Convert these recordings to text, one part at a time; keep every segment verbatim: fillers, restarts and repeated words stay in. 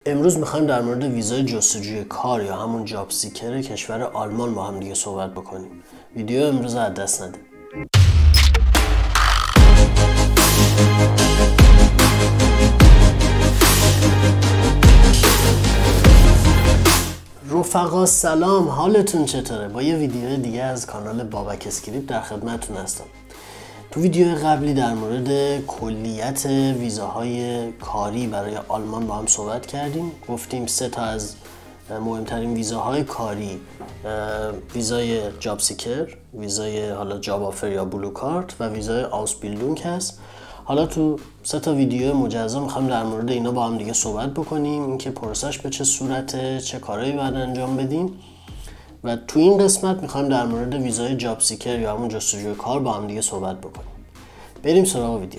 امروز میخوایم در مورد ویزای جستجوی کار یا همون جاب سیکر کشور آلمان با هم دیگه صحبت بکنیم. ویدیو امروز از دست نده. رفقا سلام، حالتون چطوره؟ با یه ویدیو دیگه از کانال بابک اسکریپت در خدمتتون هستم. تو ویدیو قبلی در مورد کلیت ویزاهای کاری برای آلمان با هم صحبت کردیم. گفتیم سه تا از مهمترین ویزاهای کاری، ویزای جاب سیکر، ویزای حالا جاب آفر یا بلو کارت و ویزای آوسبیلدونگ هست. حالا تو سه تا ویدیو مجزا میخوایم در مورد اینا با هم دیگه صحبت بکنیم، اینکه پروسش به چه صورته، چه کارهایی باید انجام بدیم و تو این قسمت میخوایم در مورد ویزای جاب سیکر یا همون جستجوی کار با هم دیگه صحبت بکنیم. بریم سراغ ویدیو.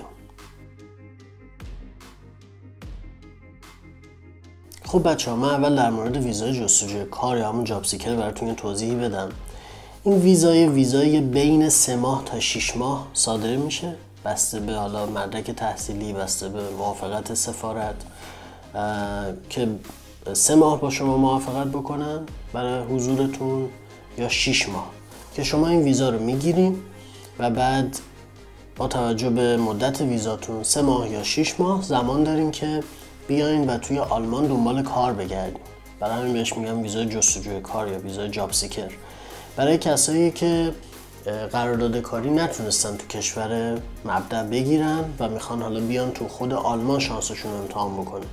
خب بچه‌ها، من اول در مورد ویزای جستجوی کار یا همون جاب سیکر براتون توضیحی بدم. این ویزای ویزای بین سه ماه تا شش ماه صادر میشه، بسته به حالا مدرک تحصیلی، بسته به موافقت سفارت که سه ماه با شما موافقت بکنن برای حضورتون یا شش ماه که شما این ویزا رو میگیرین و بعد با توجه به مدت ویزاتون سه ماه یا شش ماه زمان دارین که بیاین و توی آلمان دنبال کار بگردین. برای همین بهش میگم ویزای جستجوی کار یا ویزای جاب سیکر. برای کسایی که قرارداد کاری نتونستن تو کشور مبدأ بگیرن و میخوان حالا بیان تو خود آلمان شانسشون رو امتحان بکنن.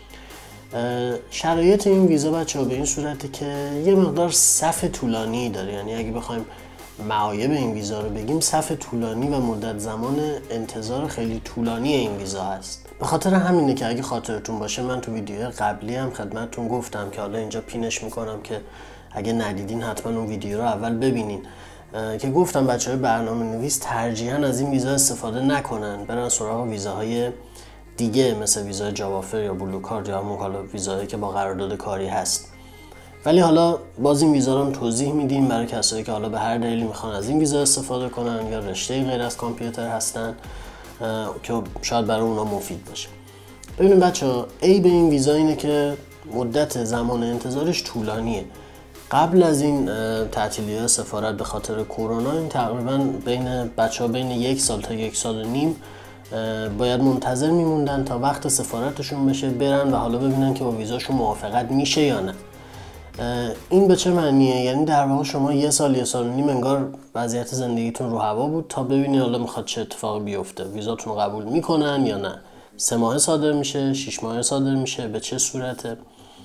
شرایط این ویزا بچه‌ها به این صورته که یه مقدار صف طولانی داره، یعنی اگه بخوایم معایب این ویزا رو بگیم، صف طولانی و مدت زمان انتظار خیلی طولانی این ویزا هست. به خاطر همینه که اگه خاطرتون باشه من تو ویدیو قبلی هم خدمتتون گفتم که حالا اینجا پینش میکنم که اگه ندیدین حتما اون ویدیو رو اول ببینین، که گفتم بچه‌های برنامه نویس ترجیحاً از این ویزا استفاده نکنن، برن سراغ ویزاهای دیگه مثل ویزای جاب آفر یا بلو کارت یا همون حالا ویزایی که با قرارداد کاری هست. ولی حالا باز این ویزا رو هم توضیح میدیم برای کسایی که حالا به هر دلیلی میخوان از این ویزا استفاده کنن یا رشته غیر از کامپیوتر هستن که شاید برای اونا مفید باشه. ببینید بچه‌ها، عیب این ویزا اینه که مدت زمان انتظارش طولانیه. قبل از این تعطیلیات سفارت به خاطر کرونا این تقریبا بین بچه‌ها بین یک سال تا یک سال و نیم باید منتظر میموندن تا وقت سفارتشون بشه برن و حالا ببینن که با ویزاشون موافقت میشه یا نه. این به چه معنیه؟ یعنی در واقع شما یه سال یه سال و نیم انگار وضعیت زندگیتون رو هوا بود تا ببینید حالا میخواد چه اتفاقی بیفته، ویزاتون رو قبول میکنن یا نه، سه ماه صادر میشه، شش ماه صادر میشه، به چه صورته.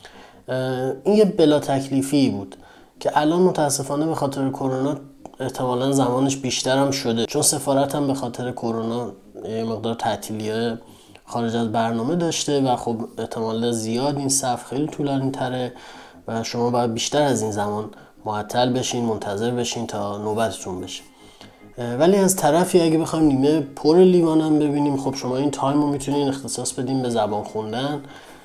این یه بلا تکلیفی بود که الان متاسفانه به خاطر کرونا احتمالاً زمانش بیشتر هم شده، چون سفارت هم به خاطر کرونا یه مقدار تعطیلی خارج از برنامه داشته و خب احتمال زیاد این صف خیلی طولانی تره و شما باید بیشتر از این زمان معطل بشین، منتظر بشین تا نوبتتون بشه. ولی از طرفی اگه بخوایم نیمه پر لیوان هم ببینیم، خب شما این تایم رو میتونین اختصاص بدین به زبان خوندن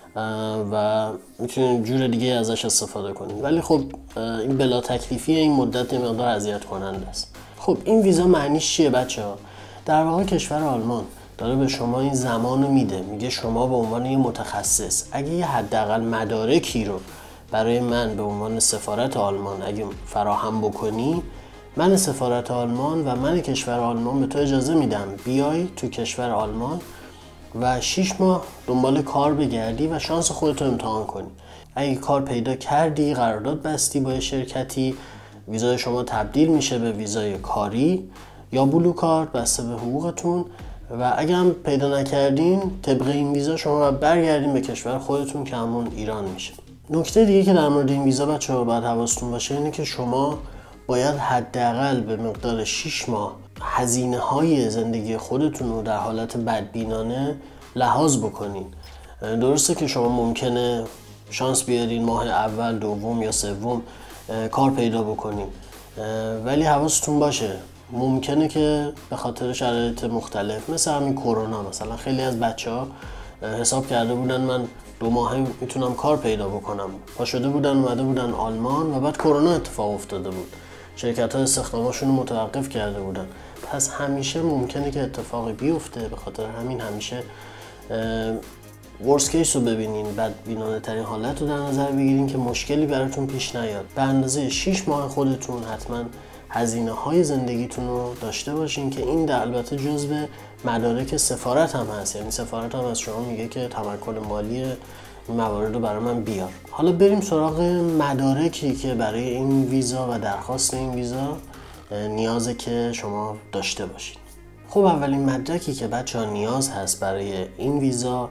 و میتونین جور دیگه ازش استفاده کنین. ولی خب این بلا تکلیفی این مدت مقدار اذیت کننده است. خب این ویزا معنیش چیه بچه‌ها؟ در واقع کشور آلمان داره به شما این زمان رو میده، میگه شما به عنوان یه متخصص اگه یه حداقل مدارکی رو برای من به عنوان سفارت آلمان اگه فراهم بکنی، من سفارت آلمان و من کشور آلمان به تو اجازه میدم بیای تو کشور آلمان و شش ماه دنبال کار بگردی و شانس خودتو امتحان کنی. اگه کار پیدا کردی، قرارداد بستی با شرکتی، ویزای شما تبدیل میشه به ویزای کاری یا بلو کارت بسته به حقوقتون و اگه هم پیدا نکردین طبق این ویزا شما برگردین به کشور خودتون که همون ایران میشه. نکته دیگه که در مورد این ویزا بچه‌ها باید حواستون باشه اینه که شما باید حداقل به مقدار شش ماه هزینه های زندگی خودتون رو در حالت بدبینانه لحاظ بکنین. درسته که شما ممکنه شانس بیارین ماه اول، دوم یا سوم کار پیدا بکنین، ولی حواستون باشه ممکنه که به خاطر شرایط مختلف مثل همین کرونا مثلا خیلی از بچه‌ها حساب کرده بودن من دو ماه میتونم کار پیدا بکنم، پا شده بودن اومده بودن آلمان و بعد کرونا اتفاق افتاده بود، شرکت ها استخداماشون رو متوقف کرده بودن. پس همیشه ممکنه که اتفاقی بیفته، به خاطر همین همیشه ورست کیس رو ببینین، بعد بینانه ترین حالت رو در نظر بگیرین که مشکلی براتون پیش نیاد. به اندازه شش ماه خودتون حتما هزینه های زندگیتون رو داشته باشین که این در البته جزو مدارک سفارت هم هست. یعنی سفارت هم از شما میگه که تمکن مالی این موارد رو برای من بیار. حالا بریم سراغ مدارکی که برای این ویزا و درخواست این ویزا نیازه که شما داشته باشین. خب اولین مدرکی که بچه ها نیاز هست برای این ویزا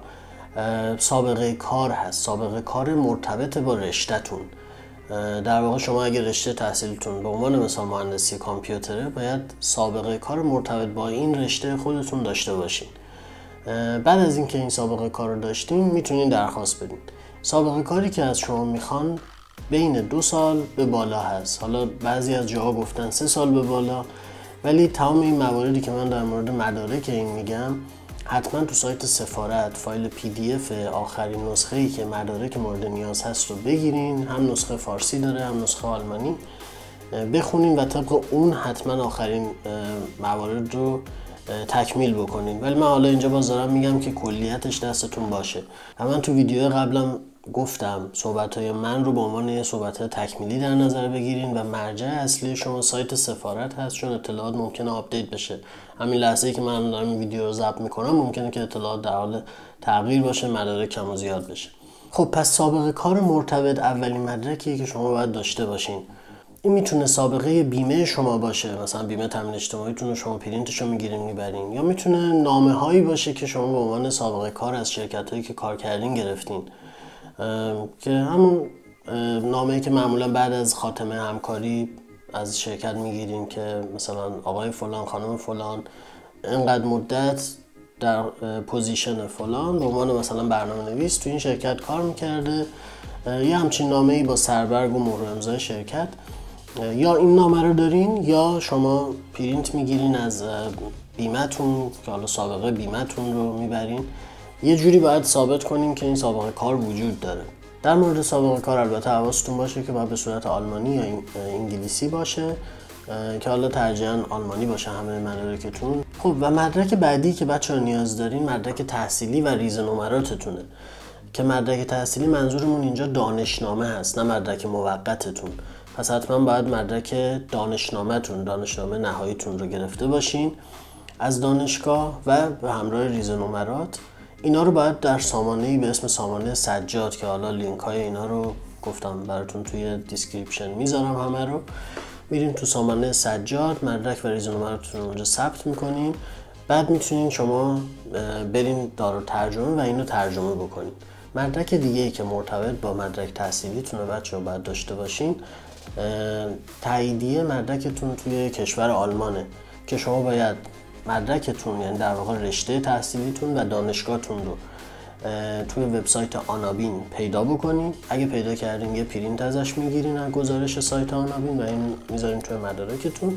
سابقه کار هست. سابقه کار مرتبط با رشته‌تون. در واقع شما اگه رشته تحصیلتون به عنوان مثال مهندسی کامپیوتره، باید سابقه کار مرتبط با این رشته خودتون داشته باشین. بعد از اینکه این سابقه کار رو داشتین میتونین درخواست بدین. سابقه کاری که از شما میخوان بین دو سال به بالا هست. حالا بعضی از جاها گفتن سه سال به بالا، ولی تمام این مواردی که من در مورد مدارک این میگم حتما تو سایت سفارت فایل پی دی اف آخرین نسخه ای که مدارک مورد نیاز هست رو بگیرین. هم نسخه فارسی داره هم نسخه آلمانی، بخونین و طبق اون حتما آخرین موارد رو تکمیل بکنین. ولی من حالا اینجا باز دارم میگم که کلیتش دستتون باشه. و من تو ویدیو قبلم گفتم صحبت‌های من رو به عنوان یه صحبت تکمیلی در نظر بگیرین و مرجع اصلی شما سایت سفارت هست، چون اطلاعات ممکنه آپدیت بشه. همین لحظه‌ای که من دارم این ویدیو رو ضبط میکنم ممکنه که اطلاعات در حال تغییر باشه، مدارک کم و زیاد بشه. خب پس سابقه کار مرتبط اولین مدرکیه که شما باید داشته باشین. این میتونه سابقه بیمه شما باشه، مثلا بیمه تامین اجتماعیتون رو شما پرینتش رو میگیرین میبرین، یا میتونه نامه هایی باشه که شما به عنوان سابقه کار از شرکت هایی که کار کردین گرفتین، که همون نامه‌ای که معمولا بعد از خاتمه همکاری از شرکت میگیرین که مثلا آقای فلان خانم فلان اینقدر مدت در پوزیشن فلان به عنوان مثلا برنامه نویس تو این شرکت کار میکرده، یه همچین نامه‌ای با سربرگ و مهر امضای شرکت. یا این نامه رو دارین یا شما پرینت میگیرین از بیمه‌تون که حالا سابقه بیمه‌تون رو میبرین. یه جوری باید ثابت کنین که این سابقه کار وجود داره. در مورد سابقه کار البته حواستون باشه که باید به صورت آلمانی یا انگلیسی باشه، که حالا ترجیحاً آلمانی باشه همه مدارکتون. خب و مدرک بعدی که بچه‌ها نیاز دارین مدرک تحصیلی و ریز نمراتتونه. که مدرک تحصیلی منظورمون اینجا دانشنامه هست، نه مدرک موقتتون. پس حتما باید مدرک دانشنامه‌تون، دانشنامه نهاییتون رو گرفته باشین از دانشگاه و به همراه ریز نمرات. اینا رو باید در سامانه‌ای به اسم سامانه سجاد که حالا لینک های اینا رو گفتم براتون توی دیسکریپشن میذارم، همه رو میرین تو سامانه سجاد، مدرک و ریز نمراتتون رو اونجا ثبت میکنین. بعد میتونین شما برین دارالترجمه و اینو ترجمه بکنین. مدرک دیگه ای که مرتبط با مدرک تحصیلیتونه بچه‌ها باید داشته باشین، تاییدیه مدرکتون توی کشور آلمانه که شما باید مدرکتون، یعنی در واقع رشته تحصیلیتون و دانشگاهتون رو توی وبسایت آنابین پیدا بکنین. اگه پیدا کردین یه پرینت ازش میگیرین از گزارش سایت آنابین و این میذارین توی مدارکتون.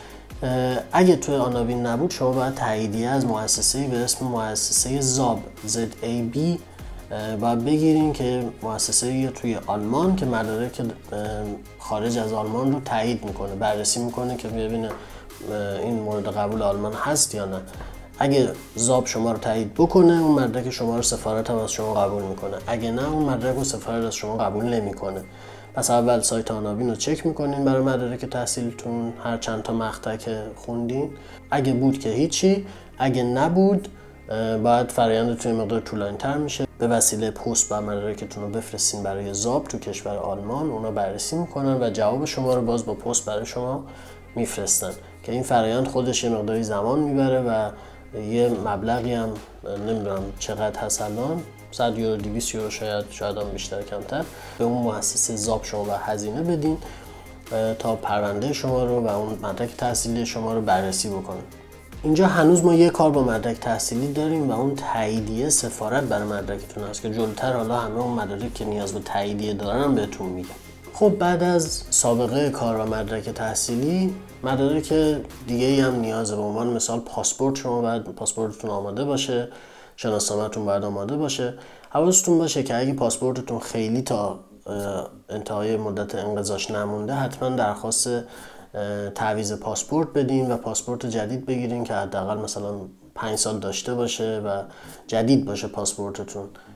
اگه توی آنابین نبود شما باید تاییدیه از مؤسسه‌ای به اسم مؤسسه زاب زد ای بی باید بگیرین که مؤسسه‌ای توی آلمان که مدارک خارج از آلمان رو تایید میکنه، بررسی میکنه که ببینه این مورد قبول آلمان هست یا نه. اگه زاب شما رو تایید بکنه اون مدرک شما رو سفارت هم از شما قبول میکنه، اگه نه اون مدرک رو سفارت از شما قبول نمیکنه. پس اول سایت آنابین رو چک میکنین برای مدارک تحصیلتون، هر چند تا مقطع که خوندین. اگه بود که هیچی، اگه نبود باید فرآیندتون مقدار طولانی تر میشه. به وسیله پست با مدارکتون رو بفرستین برای زاب تو کشور آلمان، اونا بررسی میکنن و جواب شما رو باز با پست برای شما میفرستن که این فرآیند خودش یه مقداری زمان میبره و یه مبلغی هم نمیدونم چقدر هست الان، صد یورو دویست یورو شاید شاید هم بیشتر کمتر، به اون مؤسسه زاب شما و هزینه بدین تا پرونده شما رو و اون مدرک تحصیلی شما رو بررسی بکنن. اینجا هنوز ما یه کار با مدرک تحصیلی داریم و اون تاییدیه سفارت برای مدرکتون هست که جلوتر حالا همه اون مدارک که نیاز به تاییدیه دارن هم بهتون میگم. خب بعد از سابقه کار و مدرک تحصیلی، مدارک دیگه ای هم نیازه. به عنوان مثال پاسپورت، شما باید پاسپورتتون آماده باشه، شناسنامه‌تون باید آماده باشه. حواستون باشه که اگه پاسپورتتون خیلی تا انتهای مدت انقضاش نمونده، حتما درخواست تعویض پاسپورت بدین و پاسپورت جدید بگیرین که حداقل مثلا پنج سال داشته باشه و جدید باشه پاسپورتتون،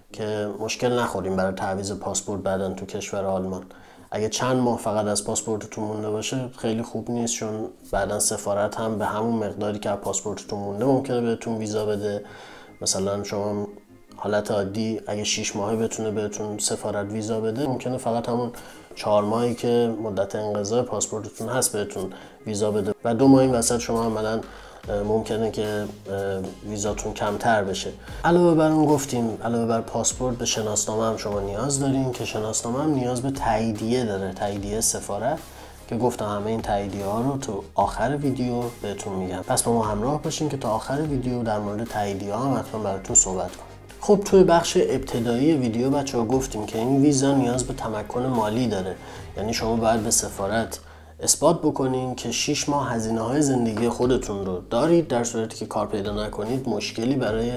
که مشکل نخوریم برای تعویض پاسپورت بعداً تو کشور آلمان. اگه چند ماه فقط از پاسپورتتون مونده باشه خیلی خوب نیست، چون بعداً سفارت هم به همون مقداری که از پاسپورتتون مونده ممکنه بهتون ویزا بده. مثلا شما حالت عادی اگه شش ماهه بتونه بهتون سفارت ویزا بده، ممکنه فقط همون چهار ماهی که مدت انقضای پاسپورتتون هست بهتون ویزا بده و دو ماه این وسط شما عملاً ممکنه که ویزاتون کمتر بشه. علاوه بر اون گفتیم علاوه بر پاسپورت به شناسنامه هم شما نیاز دارین که شناسنامه هم نیاز به تاییدیه داره، تاییدیه سفارت، که گفتم همه این تاییدیه ها رو تو آخر ویدیو بهتون میگم. پس با ما همراه باشین که تا آخر ویدیو در مورد تاییدیه ها هم حتما براتون صحبت کنم. خب توی بخش ابتدایی ویدیو بچه‌ها گفتیم که این ویزا نیاز به تمکن مالی داره، یعنی شما باید به سفارت اثبات بکنین که شش ماه هزینه های زندگی خودتون رو دارید. در صورتی که کار پیدا نکنید مشکلی برای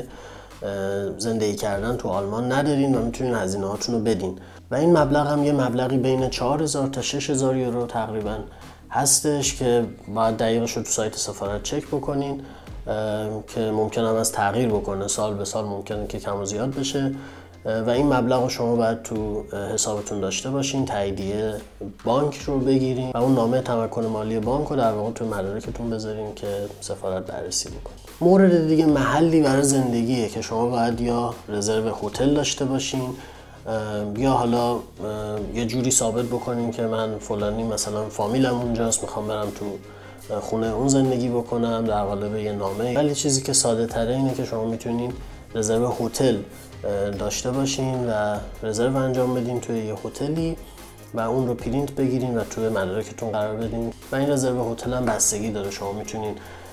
زندگی کردن تو آلمان ندارین و میتونین هزینه هاتون رو بدین و این مبلغ هم یه مبلغی بین چهار هزار تا شش هزار یورو تقریبا هستش که باید دقیقش رو تو سایت سفارت چک بکنین که ممکن هم از تغییر بکنه، سال به سال ممکنه که کم و زیاد بشه و این مبلغ رو شما باید تو حسابتون داشته باشین، تاییدیه بانک رو بگیرین و اون نامه تمکن مالی بانک رو در واقع تو مدارکتون بذارین که سفارت بررسی بکنه. مورد دیگه محلی برای زندگیه که شما باید یا رزرو هتل داشته باشین یا حالا یه جوری ثابت بکنین که من فلانی مثلا فامیلم اونجاست میخوام برم تو خونه اون زندگی بکنم در قالب یه نامه. ولی چیزی که ساده تره اینه که شما میتونین رزرو هتل داشته باشین و رزرو انجام بدین توی یه هتلی و اون رو پرینت بگیرین و توی مدارکتون قرار بدین و این رزرو هتل هم بستگی داره، شما میتونین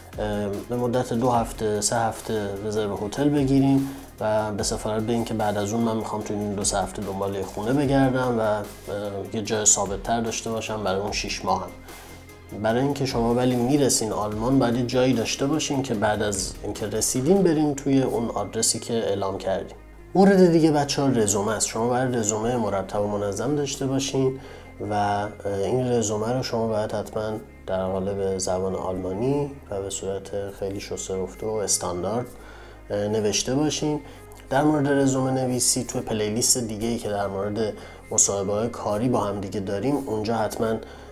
به مدت دو هفته سه هفته رزرو هتل بگیرین و به سفارت بگین که بعد از اون من میخوام توی این دو سه هفته دنبال خونه بگردم و یه جای ثابت تر داشته باشم برای اون شش ماه هم. برای اینکه شما ولی میرسین آلمان باید یه جایی داشته باشین که بعد از اینکه رسیدین برین توی اون آدرسی که اعلام کردین. مورد دیگه بچه‌ها رزومه است. شما باید رزومه مرتب و منظم داشته باشین و این رزومه رو شما باید حتما در قالب زبان آلمانی و به صورت خیلی شسته رفته و استاندارد نوشته باشین. در مورد رزومه نویسی توی پلیلیست دیگه‌ای که در مورد مصاحبه‌های کاری با هم دیگه داریم اونجا حتما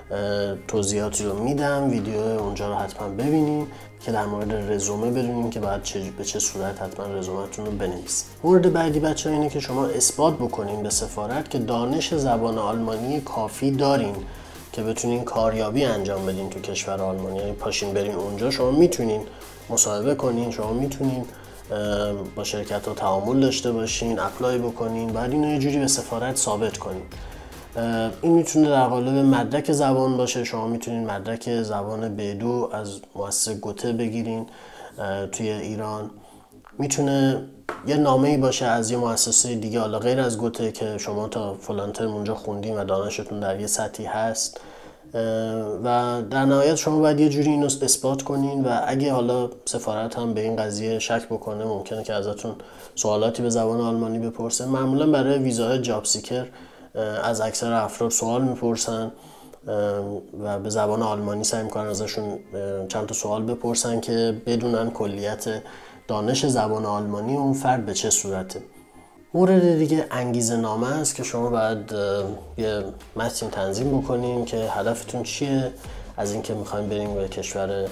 توضیحاتی رو میدم، ویدیو اونجا رو حتما ببینین که در مورد رزومه بدونین که باید چه به چه صورت حتما رزومتون رو بنویسین. مورد بعدی بچه‌ها اینه که شما اثبات بکنین به سفارت که دانش زبان آلمانی کافی دارین که بتونین کاریابی انجام بدین تو کشور آلمان. یعنی پاشین برین اونجا شما میتونین مصاحبه کنین، شما میتونین با شرکت ها تعامل داشته باشین، اپلای بکنین، بعد اینو یه جوری به سفارت ثابت کنین. این میتونه در قالب مدرک زبان باشه، شما میتونین مدرک زبان بی دو از مؤسسه گوته بگیرین توی ایران، میتونه یه نامه‌ای باشه از یه مؤسسه دیگه حالا غیر از گوته که شما تا فلان ترم اونجا خوندین و دانشتون در یه سطحی هست و در نهایت شما باید یه جوری اینو اثبات کنین و اگه حالا سفارت هم به این قضیه شک بکنه ممکنه که ازتون سوالاتی به زبان آلمانی بپرسه. معمولا برای ویزای جاب سیکر از اکثر افراد سوال میپرسن و به زبان آلمانی سعی میکنن ازشون چند تا سوال بپرسن که بدونن کلیت دانش زبان آلمانی اون فرد به چه صورته. مورد دیگه انگیزه نامه است که شما باید یه متن تنظیم بکنین که هدفتون چیه از اینکه میخواین برین به کشور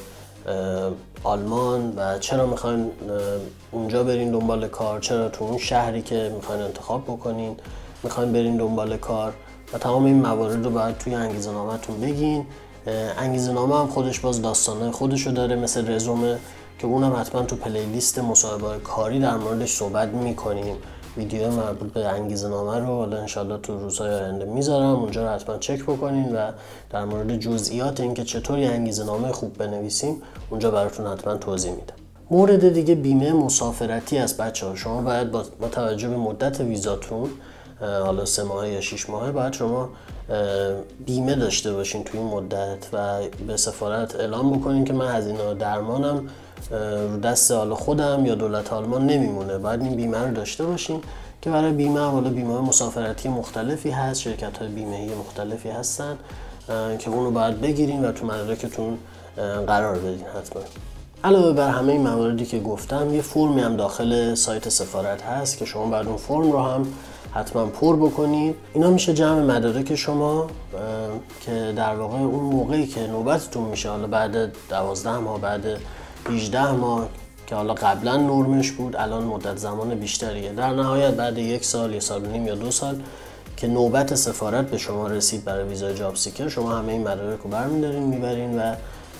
آلمان و چرا میخواین اونجا برین دنبال کار، چرا تو اون شهری که میخواین انتخاب بکنین میخواین برین دنبال کار و تمام این موارد رو باید توی انگیزه نامه‌تون بگین. انگیزه نامه هم خودش باز داستانه خودشو داره مثل رزومه که اونم حتما تو پلیلیست مصاحبه‌های کاری در موردش صحبت میکنیم. ویدیو مربوط به انگیزه نامه رو حالا انشالله تو روزهای آینده میذارم، اونجا رو حتما چک بکنین و در مورد جزئیات اینکه چطوری انگیزه نامه خوب بنویسیم اونجا براتون حتما توضیح میدم. مورد دیگه بیمه مسافرتی است بچه‌ها. شما باید با توجه به مدت ویزاتون حالا سه ماهه یا شش ماهه باید شما بیمه داشته باشین توی این مدت و به سفارت اعلام بکنین که من هزینه درمانم رو دست حالا خودم یا دولت آلمان نمیمونه. باید این بیمه رو داشته باشین که برای بیمه حالا بیمه مسافرتی مختلفی هست، شرکت‌های بیمه‌ای مختلفی هستن که اونو باید بگیرین و تو مدارکتون قرار بدین حتما. علاوه بر همه این مواردی که گفتم، یه فرمی هم داخل سایت سفارت هست که شما بعد اون فرم رو هم حتما پر بکنید. اینا میشه جمع مدارک شما که در واقع اون موقعی که نوبتتون میشه، حالا بعد دوازده ماه، بعد هجده ماه که حالا قبلا نرمش بود، الان مدت زمان بیشتریه، در نهایت بعد یک سال، یک سال و نیم یا دو سال که نوبت سفارت به شما رسید برای ویزای جاب سیکر، شما همه این مدارک رو برمی‌دارین میبرین و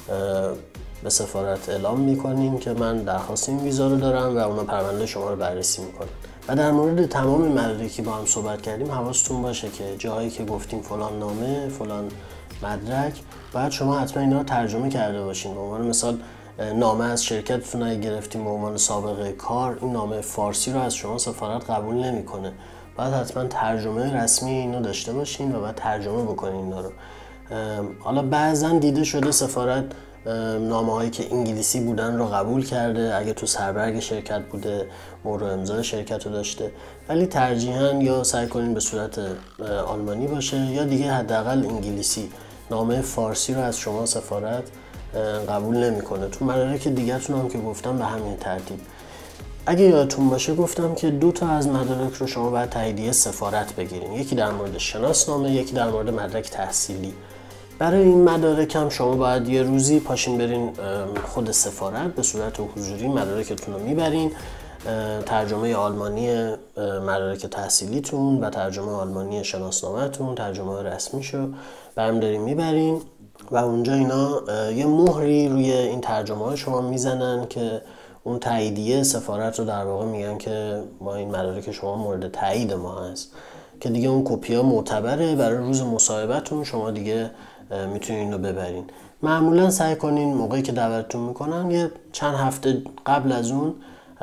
به سفارت اعلام میکنین که من درخواست این ویزا رو دارم و اونا پرونده شما رو بررسی میکنن. و در مورد تمام مدارکی با هم صحبت کردیم، حواستون باشه که جایی که گفتیم فلان نامه، فلان مدرک، باید شما حتما اینا رو ترجمه کرده باشین. به عنوان مثال نامه از شرکتتون اگه گرفتیم به عنوان سابقه کار، این نامه فارسی رو از شما سفارت قبول نمیکنه. باید حتما ترجمه رسمی اینو داشته باشین و باید ترجمه بکنین اینا رو. حالا بعضا دیده شده سفارت نامه هایی که انگلیسی بودن رو قبول کرده اگه تو سربرگ شرکت بوده، مهر و امضای شرکت رو داشته، ولی ترجیحاً یا سعی کنین به صورت آلمانی باشه یا دیگه حداقل انگلیسی. نامه فارسی رو از شما سفارت قبول نمیکنه. تو مدارک دیگه‌تون هم که گفتم به همین ترتیب. اگه یادتون باشه گفتم که دو تا از مدارک رو شما باید تاییدیه سفارت بگیرین، یکی در مورد شناسنامه، یکی در مورد مدرک تحصیلی. برای این مدارک هم شما باید یه روزی پاشین برین خود سفارت به صورت حضوری مدارکتون رو میبرین، ترجمه آلمانی مدارک تحصیلیتون و ترجمه آلمانی شناسنامه‌تون، ترجمه رسمیشو برمی‌دارین میبرین و اونجا اینا یه مهری روی این ترجمه های شما میزنن که اون تاییدیه سفارت رو در واقع میگن که ما این مدارک شما مورد تایید ما هست، که دیگه اون کپی ها معتبره برای روز مصاحبتون، شما دیگه میتونین اینو ببرین. معمولا سعی کنین موقعی که دعوتتون میکنن یه چند هفته قبل از اون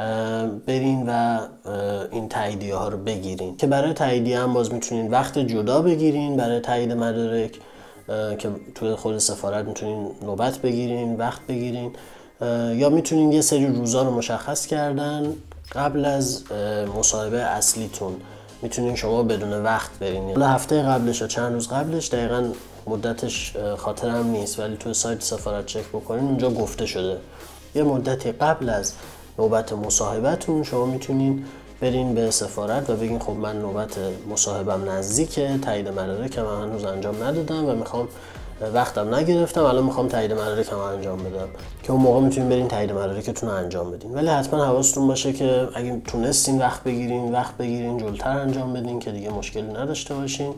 برین و این تاییدیه ها رو بگیرین، که برای تاییدیه هم باز میتونین وقت جدا بگیرین برای تایید مدارک، که توی خود سفارت میتونین نوبت بگیرین، وقت بگیرین، یا میتونین یه سری روزا رو مشخص کردن قبل از مصاحبه اصلیتون، میتونین شما بدون وقت برین. حالا هفته قبلش یا چند روز قبلش، دقیقاً مدتش خاطرم نیست، ولی توی سایت سفارت چک بکنین اونجا گفته شده یه مدتی قبل از نوبت مصاحبتون شما میتونین برین به سفارت و بگین خب من نوبت مصاحبم نزدیکه، تایید مدارکم هنوز انجام ندادم و میخوام، وقتم نگرفتم، الان میخوام تایید مدارکم انجام بدم، که اون موقع میتونین برین تایید مدارکتون رو انجام بدین. ولی حتما حواستون باشه که اگه تونستین وقت بگیرین وقت بگیرین جلوتر انجام بدین که دیگه مشکلی نداشته باشین.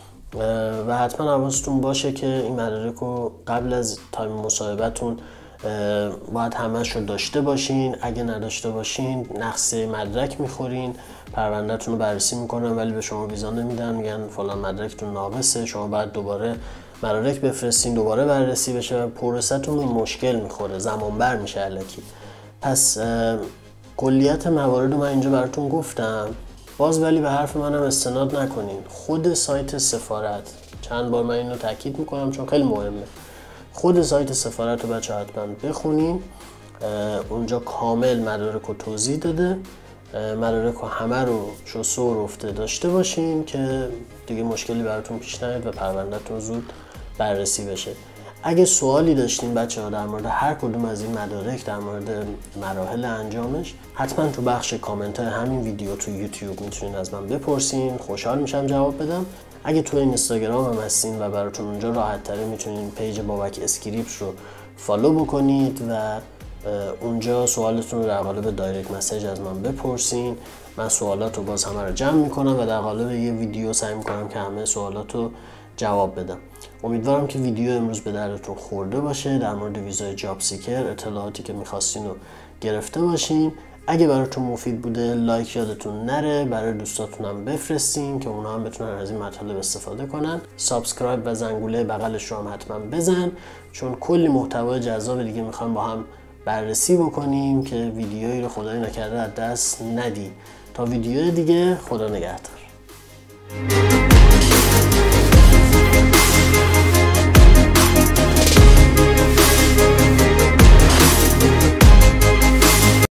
و حتما حواستون باشه که این مدارک رو قبل از تایم مصاحبتون باید همش رو داشته باشین. اگه نداشته باشین نقص مدرک میخورین، پروندهتون رو بررسی میکنن ولی به شما ویزا نمیدن، میگن فلان مدرکتون ناقصه، شما باید دوباره مدارک بفرستین، دوباره بررسی بشه، پروسه‌تون به مشکل میخوره، زمان بر میشه الکی. پس کلیت موارد من اینجا براتون گفتم. باز ولی به حرف منم استناد نکنین. خود سایت سفارت، چند بار من اینو تاکید میکنم چون خیلی مهمه، خود سایت سفارت رو بچه حتما بخونین. اونجا کامل مدارک رو توضیح داده، مدارک رو همه رو شسته و رفته داشته باشین که دیگه مشکلی براتون پیش نیاد و پروندهتون زود بررسی بشه. اگه سوالی داشتین بچه ها در مورد هر کدوم از این مدارک، در مورد مراحل انجامش، حتما تو بخش کامنت های همین ویدیو تو یوتیوب میتونین از من بپرسین، خوشحال میشم جواب بدم. اگه تو اینستاگرام هم هستین و براتون اونجا راحت تره، میتونین پیج بابک اسکریپت رو فالو بکنید و اونجا سوالتون رو در قالب دایرکت مسیج از من بپرسین. من سوالات رو باز همه رو جمع میکنم و در قالب یه ویدیو سعی میکنم که همه سوالات رو جواب بدم. امیدوارم که ویدیو امروز به دردتون خورده باشه، در مورد ویزای جاب سیکر اطلاعاتی که میخواستین رو گرفته باشین. اگه براتون مفید بوده لایک یادتون نره، برای دوستاتون هم بفرستین که اونا هم بتونن از این مطالب استفاده کنن. سابسکرایب و زنگوله بغلش رو هم حتما بزن، چون کلی محتوای جذاب دیگه میخوایم با هم بررسی بکنیم که ویدیویی رو خدای نکرده از دست ندی. تا ویدیو دیگه، خدا نگهدار.